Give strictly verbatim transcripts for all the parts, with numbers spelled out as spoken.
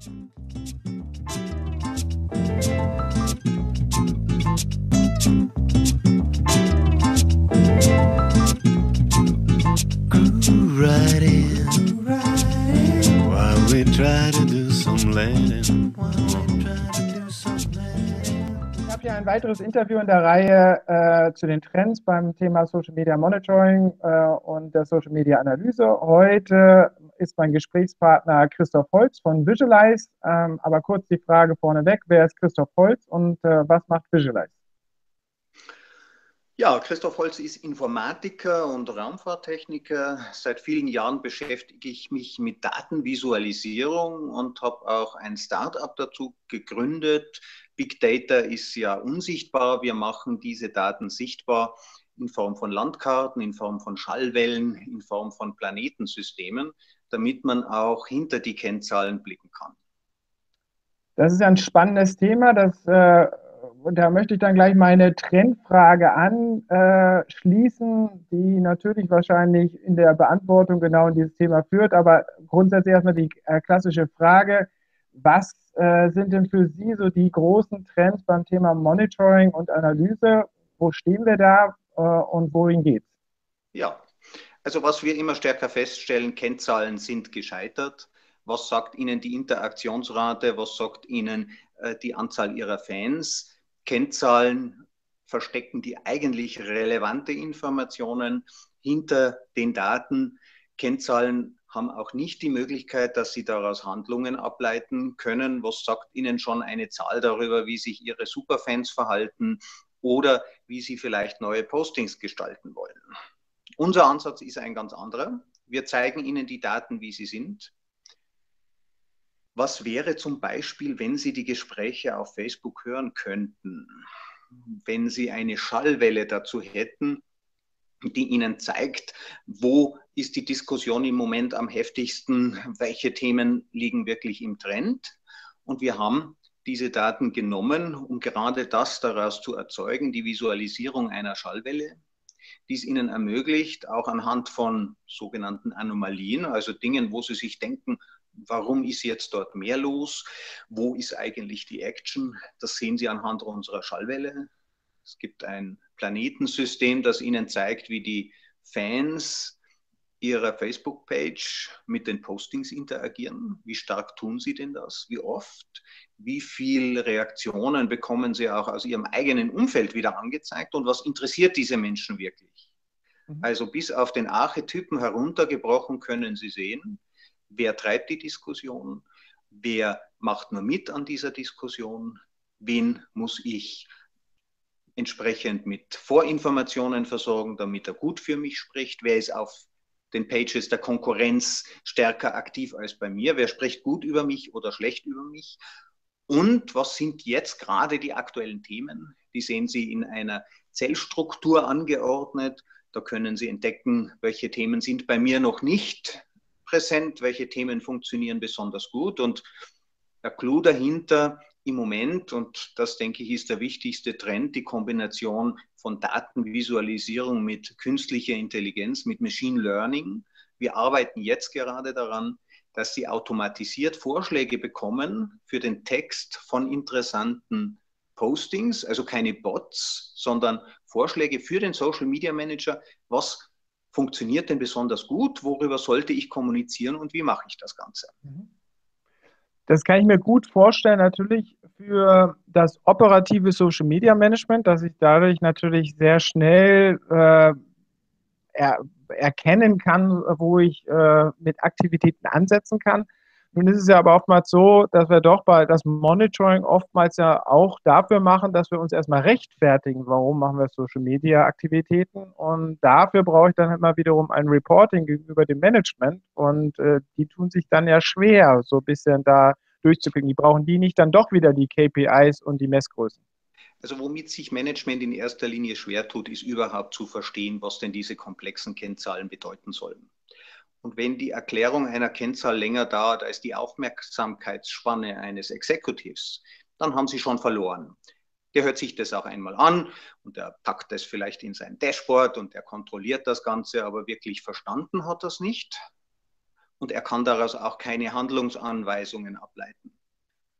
Right in, while we try to do some landing. Ich habe hier ein weiteres Interview in der Reihe äh, zu den Trends beim Thema Social Media Monitoring äh, und der Social Media Analyse. Heute ist mein Gesprächspartner Christoph Holz von Visualize. Ähm, aber kurz die Frage vorneweg: Wer ist Christoph Holz und äh, was macht Visualize? Ja, Christoph Holz ist Informatiker und Raumfahrttechniker. Seit vielen Jahren beschäftige ich mich mit Datenvisualisierung und habe auch ein Start-up dazu gegründet. Big Data ist ja unsichtbar. Wir machen diese Daten sichtbar in Form von Landkarten, in Form von Schallwellen, in Form von Planetensystemen, damit man auch hinter die Kennzahlen blicken kann. Das ist ein spannendes Thema. Das äh Und da möchte ich dann gleich meine Trendfrage anschließen, die natürlich wahrscheinlich in der Beantwortung genau in dieses Thema führt. Aber grundsätzlich erstmal die äh, klassische Frage: Was äh, sind denn für Sie so die großen Trends beim Thema Monitoring und Analyse? Wo stehen wir da äh, und wohin geht's? Ja, also was wir immer stärker feststellen: Kennzahlen sind gescheitert. Was sagt Ihnen die Interaktionsrate? Was sagt Ihnen äh, die Anzahl Ihrer Fans? Kennzahlen verstecken die eigentlich relevante Informationen hinter den Daten. Kennzahlen haben auch nicht die Möglichkeit, dass Sie daraus Handlungen ableiten können. Was sagt Ihnen schon eine Zahl darüber, wie sich Ihre Superfans verhalten oder wie Sie vielleicht neue Postings gestalten wollen? Unser Ansatz ist ein ganz anderer. Wir zeigen Ihnen die Daten, wie sie sind. Was wäre zum Beispiel, wenn Sie die Gespräche auf Facebook hören könnten? Wenn Sie eine Schallwelle dazu hätten, die Ihnen zeigt, wo ist die Diskussion im Moment am heftigsten, welche Themen liegen wirklich im Trend? Und wir haben diese Daten genommen, um gerade das daraus zu erzeugen, die Visualisierung einer Schallwelle, die es Ihnen ermöglicht, auch anhand von sogenannten Anomalien, also Dingen, wo Sie sich denken, warum ist jetzt dort mehr los? Wo ist eigentlich die Action? Das sehen Sie anhand unserer Schallwelle. Es gibt ein Planetensystem, das Ihnen zeigt, wie die Fans Ihrer Facebook-Page mit den Postings interagieren. Wie stark tun Sie denn das? Wie oft? Wie viele Reaktionen bekommen Sie auch aus Ihrem eigenen Umfeld wieder angezeigt? Und was interessiert diese Menschen wirklich? Mhm. Also bis auf den Archetypen heruntergebrochen können Sie sehen, wer treibt die Diskussion? Wer macht nur mit an dieser Diskussion? Wen muss ich entsprechend mit Vorinformationen versorgen, damit er gut für mich spricht? Wer ist auf den Pages der Konkurrenz stärker aktiv als bei mir? Wer spricht gut über mich oder schlecht über mich? Und was sind jetzt gerade die aktuellen Themen? Die sehen Sie in einer Zellstruktur angeordnet. Da können Sie entdecken, welche Themen sind bei mir noch nicht präsent, welche Themen funktionieren besonders gut. Und der Clou dahinter im Moment, und das denke ich ist der wichtigste Trend, die Kombination von Datenvisualisierung mit künstlicher Intelligenz, mit Machine Learning. Wir arbeiten jetzt gerade daran, dass Sie automatisiert Vorschläge bekommen für den Text von interessanten Postings, also keine Bots, sondern Vorschläge für den Social Media Manager. Was funktioniert denn besonders gut? Worüber sollte ich kommunizieren und wie mache ich das Ganze? Das kann ich mir gut vorstellen, natürlich für das operative Social Media Management, dass ich dadurch natürlich sehr schnell äh, er, erkennen kann, wo ich äh, mit Aktivitäten ansetzen kann. Nun ist es ja aber oftmals so, dass wir doch bei das Monitoring oftmals ja auch dafür machen, dass wir uns erstmal rechtfertigen, warum machen wir Social Media Aktivitäten, und dafür brauche ich dann halt mal wiederum ein Reporting gegenüber dem Management, und äh, die tun sich dann ja schwer, so ein bisschen da durchzukriegen. Die brauchen die nicht dann doch wieder die K P Is und die Messgrößen. Also womit sich Management in erster Linie schwer tut, ist überhaupt zu verstehen, was denn diese komplexen Kennzahlen bedeuten sollen. Und wenn die Erklärung einer Kennzahl länger dauert als die Aufmerksamkeitsspanne eines Executives, dann haben Sie schon verloren. Der hört sich das auch einmal an und der packt das vielleicht in sein Dashboard und der kontrolliert das Ganze, aber wirklich verstanden hat das nicht. Und er kann daraus auch keine Handlungsanweisungen ableiten.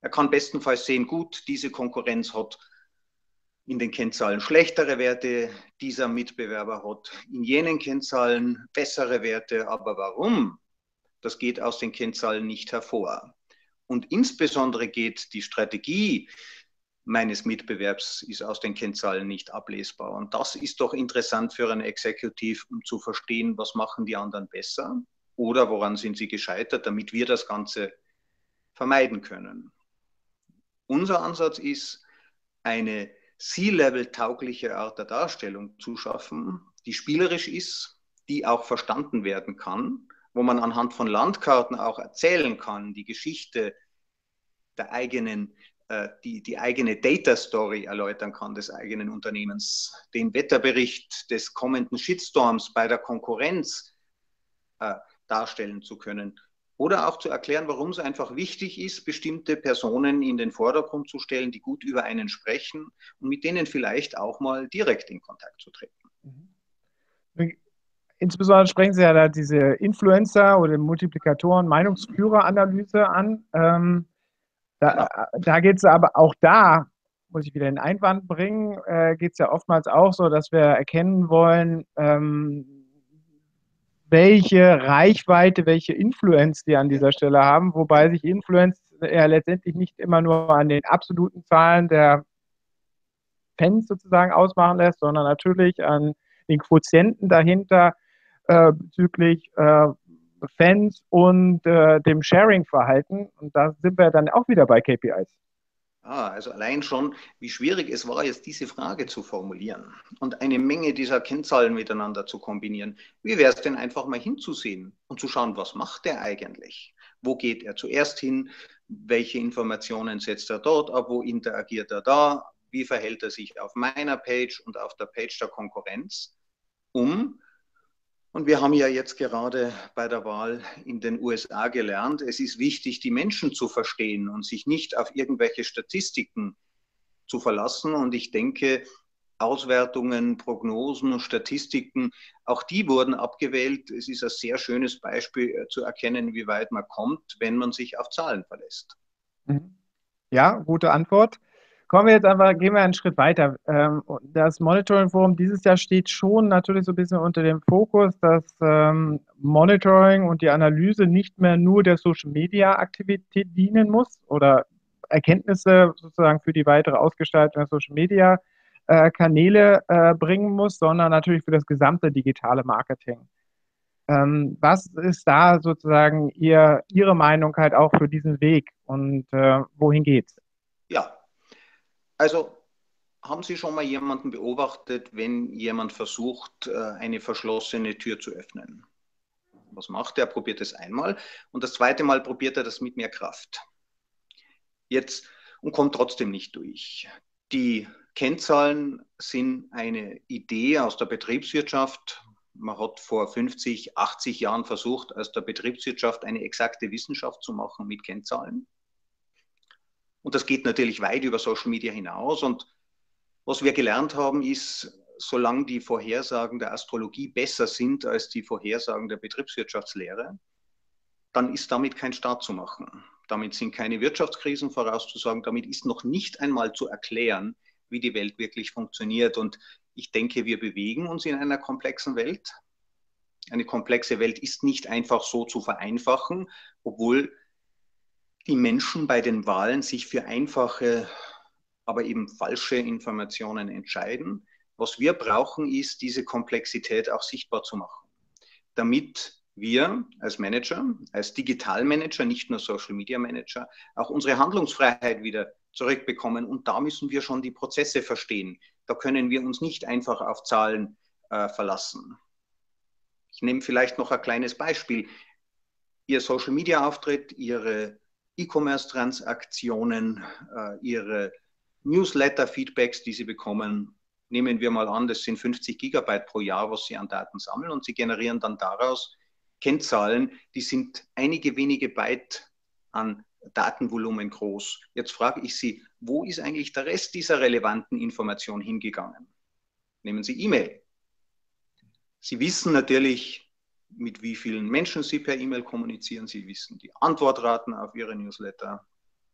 Er kann bestenfalls sehen, gut, diese Konkurrenz hat in den Kennzahlen schlechtere Werte, dieser Mitbewerber hat in jenen Kennzahlen bessere Werte. Aber warum? Das geht aus den Kennzahlen nicht hervor. Und insbesondere geht die Strategie meines Mitbewerbs ist aus den Kennzahlen nicht ablesbar. Und das ist doch interessant für einen Executive, um zu verstehen, was machen die anderen besser oder woran sind sie gescheitert, damit wir das Ganze vermeiden können. Unser Ansatz ist, eine C-Level-taugliche Art der Darstellung zu schaffen, die spielerisch ist, die auch verstanden werden kann, wo man anhand von Landkarten auch erzählen kann, die Geschichte der eigenen, äh, die, die eigene Data Story erläutern kann des eigenen Unternehmens, den Wetterbericht des kommenden Shitstorms bei der Konkurrenz äh, darstellen zu können. Oder auch zu erklären, warum es einfach wichtig ist, bestimmte Personen in den Vordergrund zu stellen, die gut über einen sprechen und mit denen vielleicht auch mal direkt in Kontakt zu treten. Insbesondere sprechen Sie ja da diese Influencer oder Multiplikatoren, Meinungsführeranalyse an. Ähm, da Genau. da geht es aber auch da, muss ich wieder den Einwand bringen, äh, geht es ja oftmals auch so, dass wir erkennen wollen, ähm, welche Reichweite, welche Influenz die an dieser Stelle haben, wobei sich Influenz ja letztendlich nicht immer nur an den absoluten Zahlen der Fans sozusagen ausmachen lässt, sondern natürlich an den Quotienten dahinter äh, bezüglich äh, Fans und äh, dem Sharing-Verhalten. Und da sind wir dann auch wieder bei K P Is. Ah, also allein schon, wie schwierig es war, jetzt diese Frage zu formulieren und eine Menge dieser Kennzahlen miteinander zu kombinieren. Wie wäre es denn einfach mal hinzusehen und zu schauen, was macht der eigentlich? Wo geht er zuerst hin? Welche Informationen setzt er dort ab? Wo interagiert er da? Wie verhält er sich auf meiner Page und auf der Page der Konkurrenz? Um Und wir haben ja jetzt gerade bei der Wahl in den U S A gelernt, es ist wichtig, die Menschen zu verstehen und sich nicht auf irgendwelche Statistiken zu verlassen. Und ich denke, Auswertungen, Prognosen und Statistiken, auch die wurden abgewählt. Es ist ein sehr schönes Beispiel zu erkennen, wie weit man kommt, wenn man sich auf Zahlen verlässt. Ja, gute Antwort. Kommen wir jetzt einfach, gehen wir einen Schritt weiter. Ähm, Das Monitoring Forum dieses Jahr steht schon natürlich so ein bisschen unter dem Fokus, dass ähm, Monitoring und die Analyse nicht mehr nur der Social Media Aktivität dienen muss oder Erkenntnisse sozusagen für die weitere Ausgestaltung der Social Media äh, Kanäle äh, bringen muss, sondern natürlich für das gesamte digitale Marketing. Ähm, was ist da sozusagen Ihr, Ihre Meinung halt auch für diesen Weg und äh, wohin geht's? Ja, also haben Sie schon mal jemanden beobachtet, wenn jemand versucht, eine verschlossene Tür zu öffnen? Was macht er? Er probiert es einmal und das zweite Mal probiert er das mit mehr Kraft. Jetzt und kommt trotzdem nicht durch. Die Kennzahlen sind eine Idee aus der Betriebswirtschaft. Man hat vor fünfzig, achtzig Jahren versucht, aus der Betriebswirtschaft eine exakte Wissenschaft zu machen mit Kennzahlen. Und das geht natürlich weit über Social Media hinaus. Und was wir gelernt haben, ist, solange die Vorhersagen der Astrologie besser sind als die Vorhersagen der Betriebswirtschaftslehre, dann ist damit kein Start zu machen. Damit sind keine Wirtschaftskrisen vorauszusagen. Damit ist noch nicht einmal zu erklären, wie die Welt wirklich funktioniert. Und ich denke, wir bewegen uns in einer komplexen Welt. Eine komplexe Welt ist nicht einfach so zu vereinfachen, obwohl die Menschen bei den Wahlen sich für einfache, aber eben falsche Informationen entscheiden. Was wir brauchen, ist, diese Komplexität auch sichtbar zu machen, damit wir als Manager, als Digitalmanager, nicht nur Social Media Manager, auch unsere Handlungsfreiheit wieder zurückbekommen. Und da müssen wir schon die Prozesse verstehen. Da können wir uns nicht einfach auf Zahlen äh, verlassen. Ich nehme vielleicht noch ein kleines Beispiel. Ihr Social Media Auftritt, Ihre E-Commerce-Transaktionen, äh, Ihre Newsletter-Feedbacks, die Sie bekommen, nehmen wir mal an, das sind fünfzig Gigabyte pro Jahr, was Sie an Daten sammeln und Sie generieren dann daraus Kennzahlen, die sind einige wenige Byte an Datenvolumen groß. Jetzt frage ich Sie, wo ist eigentlich der Rest dieser relevanten Information hingegangen? Nehmen Sie E-Mail. Sie wissen natürlich, mit wie vielen Menschen Sie per E-Mail kommunizieren. Sie wissen die Antwortraten auf Ihre Newsletter.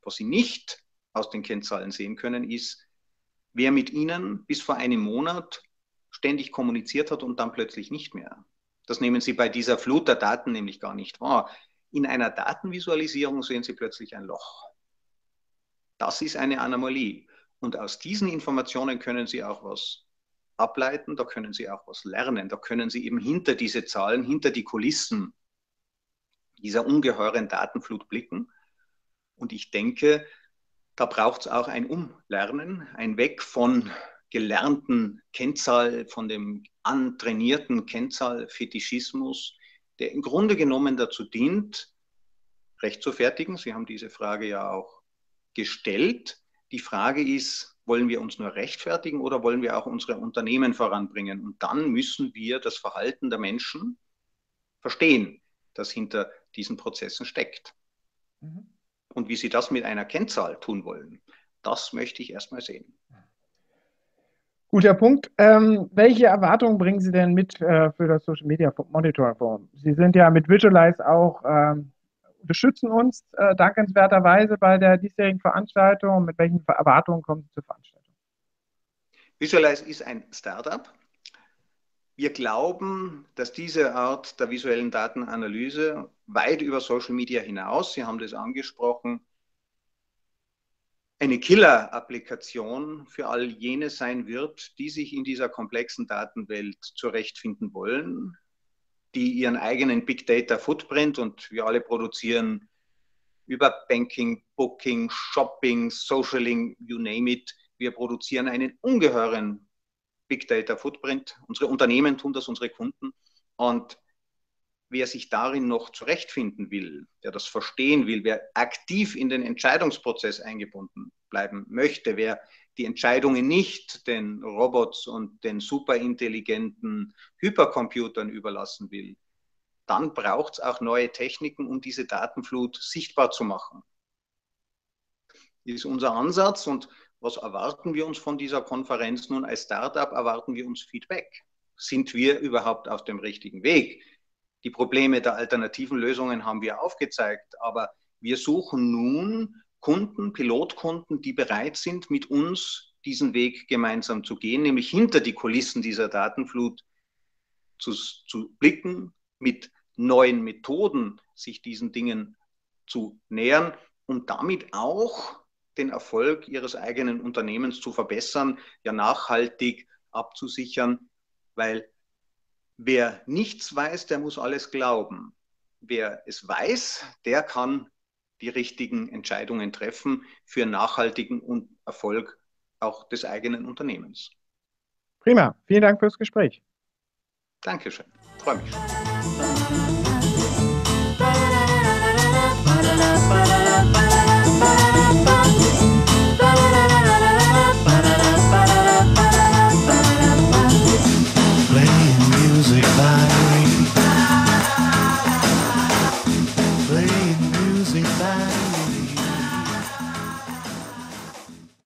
Was Sie nicht aus den Kennzahlen sehen können, ist, wer mit Ihnen bis vor einem Monat ständig kommuniziert hat und dann plötzlich nicht mehr. Das nehmen Sie bei dieser Flut der Daten nämlich gar nicht wahr. In einer Datenvisualisierung sehen Sie plötzlich ein Loch. Das ist eine Anomalie. Und aus diesen Informationen können Sie auch was ableiten, da können Sie auch was lernen, da können Sie eben hinter diese Zahlen, hinter die Kulissen dieser ungeheuren Datenflut blicken. Und ich denke, da braucht es auch ein Umlernen, ein Weg von gelernten Kennzahl, von dem antrainierten Kennzahlfetischismus, der im Grunde genommen dazu dient, Recht zu fertigen. Sie haben diese Frage ja auch gestellt. Die Frage ist, wollen wir uns nur rechtfertigen oder wollen wir auch unsere Unternehmen voranbringen? Und dann müssen wir das Verhalten der Menschen verstehen, das hinter diesen Prozessen steckt. Mhm. Und wie Sie das mit einer Kennzahl tun wollen, das möchte ich erstmal sehen. Guter Punkt. Ähm, welche Erwartungen bringen Sie denn mit äh, für das Social Media Monitoring Forum? Sie sind ja mit Visualize auch, ähm, unterstützen uns äh, dankenswerterweise bei der diesjährigen Veranstaltung. Mit welchen Erwartungen kommen Sie zur Veranstaltung? Visualize ist ein Startup. Wir glauben, dass diese Art der visuellen Datenanalyse weit über Social Media hinaus, Sie haben das angesprochen, eine Killer-Applikation für all jene sein wird, die sich in dieser komplexen Datenwelt zurechtfinden wollen, die ihren eigenen Big Data Footprint, und wir alle produzieren über Banking, Booking, Shopping, Socialing, you name it, wir produzieren einen ungeheuren Big Data Footprint. Unsere Unternehmen tun das, unsere Kunden. Und wer sich darin noch zurechtfinden will, der das verstehen will, wer aktiv in den Entscheidungsprozess eingebunden bleiben möchte, wer die Entscheidungen nicht den Robots und den superintelligenten Hypercomputern überlassen will, dann braucht es auch neue Techniken, um diese Datenflut sichtbar zu machen. Das ist unser Ansatz. Und was erwarten wir uns von dieser Konferenz? Nun, als Startup erwarten wir uns Feedback. Sind wir überhaupt auf dem richtigen Weg? Die Probleme der alternativen Lösungen haben wir aufgezeigt, aber wir suchen nun Kunden, Pilotkunden, die bereit sind, mit uns diesen Weg gemeinsam zu gehen, nämlich hinter die Kulissen dieser Datenflut zu, zu blicken, mit neuen Methoden sich diesen Dingen zu nähern und damit auch den Erfolg ihres eigenen Unternehmens zu verbessern, ja nachhaltig abzusichern, weil wer nichts weiß, der muss alles glauben. Wer es weiß, der kann die richtigen Entscheidungen treffen für nachhaltigen Erfolg auch des eigenen Unternehmens. Prima, vielen Dank fürs Gespräch. Dankeschön, freue mich schon.